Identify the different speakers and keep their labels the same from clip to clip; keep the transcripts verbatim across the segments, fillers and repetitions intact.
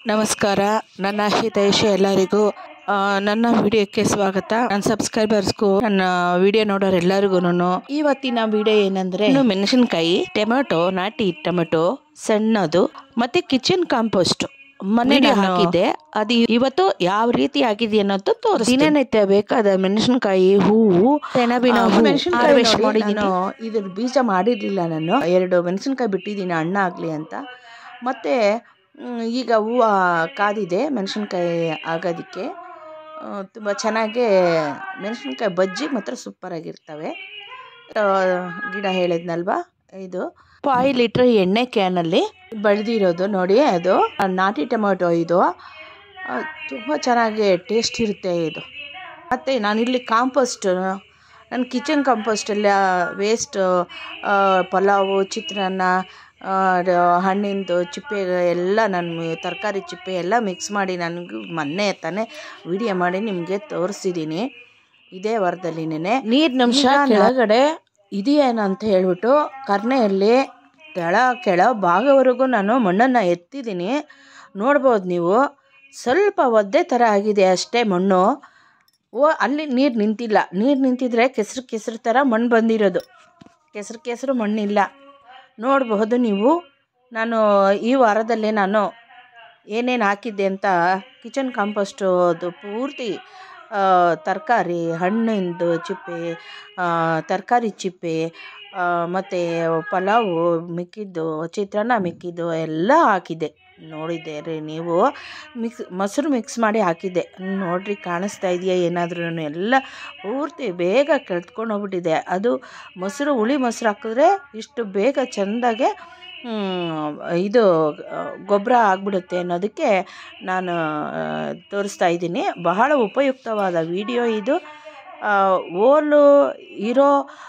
Speaker 1: ನಮಸ್ಕಾರ. ನನ್ನ ಹಿತೈಷಿ ಎಲ್ಲರಿಗೂ ಆ, ನನ್ನ ವಿಡಿಯೋಕ್ಕೆ ಸ್ವಾಗತ. ನನ್ನ ಸಬ್ಸ್ಕ್ರೈಬರ್ಸ್ಗೂ ನನ್ನ ವಿಡಿಯೋ ನೋಡೋರು ಎಲ್ಲರಿಗೂ ಇವತ್ತಿನ ವಿಡಿಯೋ ಏನಂದ್ರೆ, ಮೆಣಸಿನಕಾಯಿ, ಟೊಮೆಟೊ, ನಾಟಿ ಟೊಮೆಟೊ ಸಣ್ಣದು ಮತ್ತೆ ಕಿಚನ್ ಕಾಂಪೋಸ್ಟ್ ಮನೇಲಿ ಹಾಕಿದೆ. ಅದು ಇವತ್ತು ಯಾವ ರೀತಿ ಆಗಿದೆ ಅನ್ನೋದು ತೋರಿಸ್ತೀನಿ. ದಿನನಿತ್ಯ ಬೇಕಾದ ಮೆಣಸಿನಕಾಯಿ, ಹೂವು, ಸೆಣಬಿನ ಮೆಣಸಿನಕಾಯಿ ಮಾಡಿದ್ದೀನಿ. ಇದ್ರ ಬೀಜ ಮಾಡಿರ್ಲಿಲ್ಲ ನಾನು. ಎರಡು ಮೆಣಸಿನಕಾಯಿ ಬಿಟ್ಟಿದ್ದೀನಿ ಹಣ್ಣು ಆಗ್ಲಿ ಅಂತ. ಮತ್ತೆ ಈಗ ಹೂವು ಕಾದಿದೆ ಮೆಣಸಿನ್ಕಾಯಿ ಆಗೋದಕ್ಕೆ. ತುಂಬ ಚೆನ್ನಾಗಿ ಮೆಣಸಿನ್ಕಾಯಿ ಬಜ್ಜಿ ಮಾತ್ರ ಸೂಪರಾಗಿರ್ತವೆ. ಗಿಡ ಹೇಳಿದ್ನಲ್ವಾ, ಇದು ಫೈವ್ ಲೀಟ್ರ್ ಎಣ್ಣೆ ಕ್ಯಾನಲ್ಲಿ ಬೆಳೆದಿರೋದು ನೋಡಿ. ಅದು ನಾಟಿ ಟೊಮೆಟೊ. ಇದು ತುಂಬ ಚೆನ್ನಾಗಿ ಟೇಸ್ಟ್ ಇರುತ್ತೆ ಇದು. ಮತ್ತು ನಾನಿಲ್ಲಿ ಕಾಂಪೋಸ್ಟ್, ನನ್ನ ಕಿಚನ್ ಕಾಂಪೋಸ್ಟೆಲ್ಲ ವೇಸ್ಟ್ ಪಲಾವು, ಚಿತ್ರಾನ್ನ, ಹಣ್ಣಿಂದು ಚಿಪ್ಪೆ ಎಲ್ಲ, ನಾನು ತರಕಾರಿ ಚಿಪ್ಪೆ ಎಲ್ಲ ಮಿಕ್ಸ್ ಮಾಡಿ ನನಗೆ ಮೊನ್ನೆ ತಾನೇ ವಿಡಿಯೋ ಮಾಡಿ ನಿಮಗೆ ತೋರಿಸಿದ್ದೀನಿ. ಇದೇ ವಾರದಲ್ಲಿನೇ ನೀರಿನಂಶ ಕೆಳಗಡೆ ಇದೆಯೇನು ಅಂತ ಹೇಳ್ಬಿಟ್ಟು ಕರ್ನೆಯಲ್ಲಿ ತೆಳ ಕೆಳ ಭಾಗವರೆಗೂ ನಾನು ಮಣ್ಣನ್ನು ಎತ್ತಿದ್ದೀನಿ. ನೋಡ್ಬೋದು ನೀವು, ಸ್ವಲ್ಪ ಒದ್ದೆ ಥರ ಆಗಿದೆ ಅಷ್ಟೇ ಮಣ್ಣು. ಓ ಅಲ್ಲಿ ನೀರು ನಿಂತಿಲ್ಲ. ನೀರು ನಿಂತಿದ್ರೆ ಕೆಸರು ಕೆಸರು ಥರ ಮಣ್ಣು ಬಂದಿರೋದು. ಕೆಸರು ಕೆಸರು ಮಣ್ಣಿಲ್ಲ. ನೋಡಬಹುದು ನೀವು. ನಾನು ಈ ವಾರದಲ್ಲೇ ನಾನು ಏನೇನು ಹಾಕಿದ್ದೆ ಅಂತ ಕಿಚನ್ ಕಾಂಪೋಸ್ಟು ಅದು ಪೂರ್ತಿ ತರಕಾರಿ, ಹಣ್ಣಿಂದು ಚಿಪ್ಪೆ, ತರಕಾರಿ ಚಿಪ್ಪೆ, ಮತ್ತು ಪಲಾವು ಮಿಕ್ಕಿದ್ದು, ಚಿತ್ರಾನ್ನ ಮಿಕ್ಕಿದ್ದು ಎಲ್ಲ ಹಾಕಿದ್ದೆ. ನೋಡಿದ್ದೀರಿ ನೀವು. ಮಿಕ್ಸ್ ಮೊಸರು ಮಿಕ್ಸ್ ಮಾಡಿ ಹಾಕಿದ್ದೆ. ನೋಡ್ರಿ, ಕಾಣಿಸ್ತಾ ಇದೆಯಾ ಏನಾದ್ರೂ? ಎಲ್ಲ ಪೂರ್ತಿ ಬೇಗ ಕೆಳ್ತ್ಕೊಂಡು ಹೋಗ್ಬಿಟ್ಟಿದೆ. ಅದು ಮೊಸರು, ಹುಳಿ ಮೊಸರು ಹಾಕಿದ್ರೆ ಇಷ್ಟು ಬೇಗ ಚೆಂದಾಗೆ ಇದು ಗೊಬ್ಬರ ಆಗಿಬಿಡುತ್ತೆ ಅನ್ನೋದಕ್ಕೆ ನಾನು ತೋರಿಸ್ತಾ ಇದ್ದೀನಿ. ಬಹಳ ಉಪಯುಕ್ತವಾದ ವಿಡಿಯೋ ಇದು. ಓಲು ಇರೋ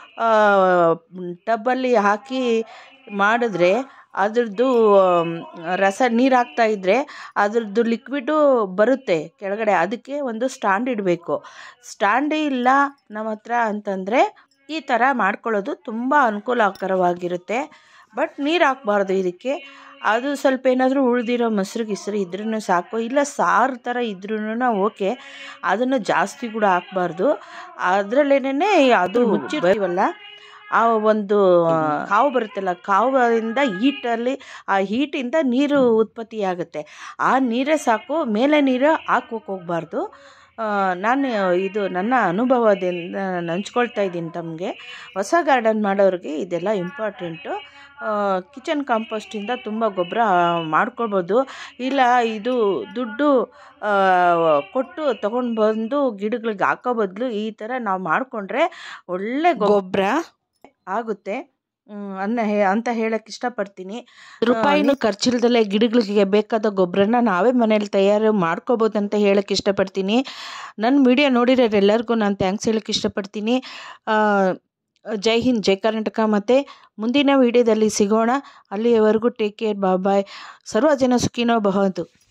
Speaker 1: ಟಬ್ಬಲ್ಲಿ ಹಾಕಿ ಮಾಡಿದ್ರೆ ಅದ್ರದ್ದು ರಸ ನೀರು ಹಾಕ್ತಾಯಿದ್ರೆ ಅದ್ರದ್ದು ಲಿಕ್ವಿಡು ಬರುತ್ತೆ ಕೆಳಗಡೆ. ಅದಕ್ಕೆ ಒಂದು ಸ್ಟ್ಯಾಂಡ್ ಇಡಬೇಕು. ಸ್ಟ್ಯಾಂಡೇ ಇಲ್ಲ ನಮ್ಮ ಹತ್ರ ಅಂತಂದರೆ ಈ ಥರ ಮಾಡ್ಕೊಳ್ಳೋದು ತುಂಬ ಅನುಕೂಲಕರವಾಗಿರುತ್ತೆ. ಬಟ್ ನೀರು ಹಾಕ್ಬಾರ್ದು ಇದಕ್ಕೆ. ಅದು ಸ್ವಲ್ಪ ಏನಾದರೂ ಉಳಿದಿರೋ ಮೊಸರು ಗಿಸ್ರು ಇದ್ರೂ ಸಾಕು. ಇಲ್ಲ ಸಾರು ಥರ ಇದ್ರೂ ಓಕೆ. ಅದನ್ನು ಜಾಸ್ತಿ ಕೂಡ ಹಾಕ್ಬಾರ್ದು. ಅದರಲ್ಲೇನೇ ಅದು ಮುಚ್ಚಿರ್ತೀವಲ್ಲ, ಆ ಒಂದು ಕಾವು ಬರುತ್ತಲ್ಲ, ಕಾವಿಂದ ಹೀಟಲ್ಲಿ, ಆ ಹೀಟಿಂದ ನೀರು ಉತ್ಪತ್ತಿಯಾಗುತ್ತೆ. ಆ ನೀರೇ ಸಾಕು. ಮೇಲೆ ನೀರು ಹಾಕೋಕೆ ಹೋಗಬಾರ್ದು. ನಾನು ಇದು ನನ್ನ ಅನುಭವದಿಂದ ಹಂಚ್ಕೊಳ್ತಾ ಇದ್ದೀನಿ ತಮಗೆ. ಹೊಸ ಗಾರ್ಡನ್ ಮಾಡೋರಿಗೆ ಇದೆಲ್ಲ ಇಂಪಾರ್ಟೆಂಟು. ಕಿಚನ್ ಕಾಂಪೋಸ್ಟಿಂದ ತುಂಬ ಗೊಬ್ಬರ ಮಾಡ್ಕೊಳ್ಬೋದು. ಇಲ್ಲ ಇದು ದುಡ್ಡು ಕೊಟ್ಟು ತೊಗೊಂಡು ಬಂದು ಗಿಡಗಳಿಗೆ ಹಾಕೋ ಬದಲು ಈ ಥರ ನಾವು ಮಾಡಿಕೊಂಡ್ರೆ ಒಳ್ಳೆ ಗೊಬ್ಬರ ಆಗುತ್ತೆ ಅನ್ನ ಅಂತ ಹೇಳಕ್ಕೆ ಇಷ್ಟಪಡ್ತೀನಿ. ರೂಪಾಯಿನೂ ಖರ್ಚಿಲ್ದಲ್ಲೇ ಗಿಡಗಳಿಗೆ ಬೇಕಾದ ಗೊಬ್ಬರನ ನಾವೇ ಮನೇಲಿ ತಯಾರು ಮಾಡ್ಕೋಬೋದು ಅಂತ ಹೇಳಕ್ಕೆ ಇಷ್ಟಪಡ್ತೀನಿ. ನನ್ನ ವಿಡಿಯೋ ನೋಡಿರೋರೆಲ್ಲರಿಗೂ ನಾನು ಥ್ಯಾಂಕ್ಸ್ ಹೇಳಕ್ಕೆ ಇಷ್ಟಪಡ್ತೀನಿ. ಜೈ ಹಿಂದ್, ಜೈ ಕರ್ನಾಟಕ. ಮತ್ತು ಮುಂದಿನ ವಿಡಿಯೋದಲ್ಲಿ ಸಿಗೋಣ. ಅಲ್ಲಿಯವರೆಗೂ ಟೇಕ್ ಕೇರ್, ಬಾಯ್ ಬಾಯ್. ಸರ್ವ ಜನ ಸುಖಿನೋ ಭವಂತು.